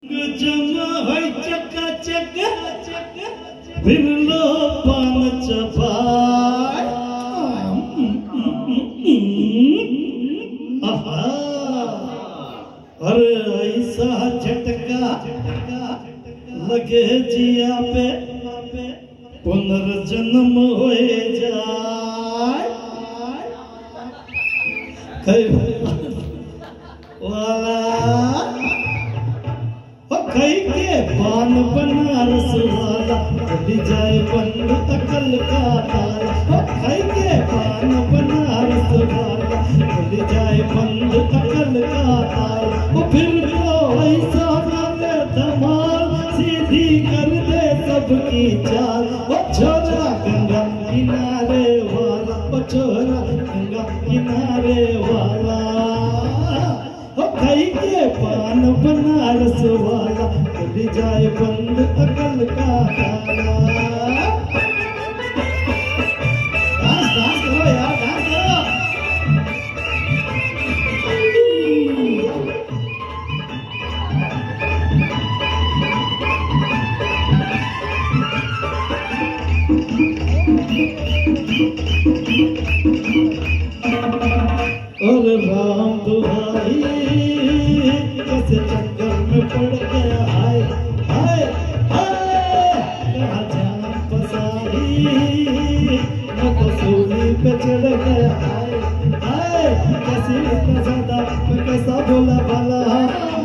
जमा होई चका चका फिर लो पान चबाय अरे ऐसा झटका लगे जिया पे पुनर्जन्म होए जाए वाला कई के पान बनारस वाला खुल जाए बंद अकल का ताला कई के पान बनारस वाला खुल जाए बंद अकल का ताला फिर तो ऐसा करे धमाल सीधी कर दे सबकी चाल छोरा गंगा किनारे वाला छोरा गंगा किनारे वाला कई के पान बनारस वाला खुल जाए बंद अकल का ताला। डांस डांस करो यार, डांस करो। और राम दुहाई कैसे चक्कर में पड़ गया हाय हाय हाय कहाँ जान फसाई मैं तो सूली पे चढ़ गया हाय हाय कैसी इतना ज्यादा कैसा भोला भाला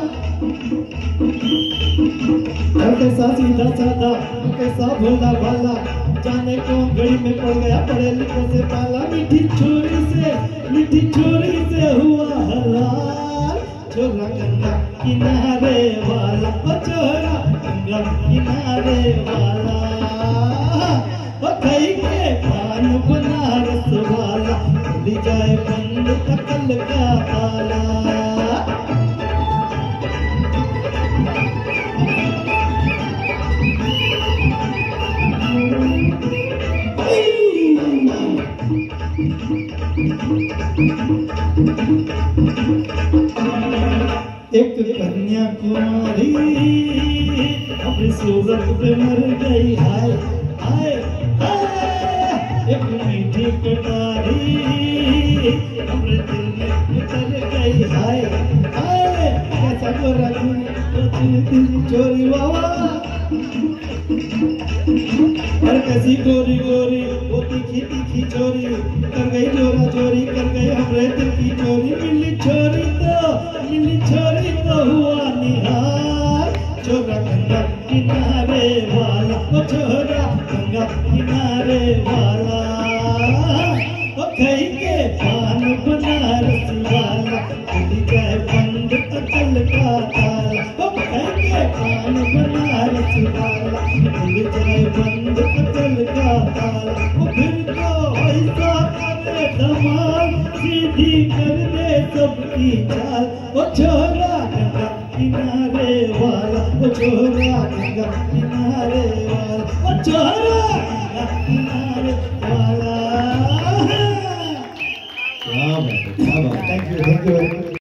कैसा सीधा साधा कैसा भोला भाला जाने कौन घड़ी में पड़ गया पढ़े लिखे से पाला मीठी छोरी से हुआ हलाल छोरा गंगा किनारे वाला छोरा गंगा किनारे वाला कई के पान बनारस वाला खुल जाए बंद अकल का ताला। एक कन्या कुमारी अपनी सूरत पे मर गई हाय हाय हाय एक मीठी कटारी अपने दिल में उतर गई हाय हाय कैसा गोरा दिल चोरी बाबा और कैसी गोरी गोरी वो तीखी तीखी चोरी कर गई जोरा चोरी कर गई हमरे दिल की चोरी मिली छोरी तो हुआ निहार छोरा गंगा किनारे वाला छोरा गंगा किनारे वाला कई के पान बनारस वाला खुल जाए बंद अकल का ताला कई के पान बनारस वाला खुल जाए बंद अकल का ताला फिर तो ऐसा करे धमाल सीधी कर दे सबकी चाल छोरा गंगा किनारे वाला छोरा गंगा किनारे वाला छोरा गंगा किनारे वाला। क्या बात है, थैंक यू।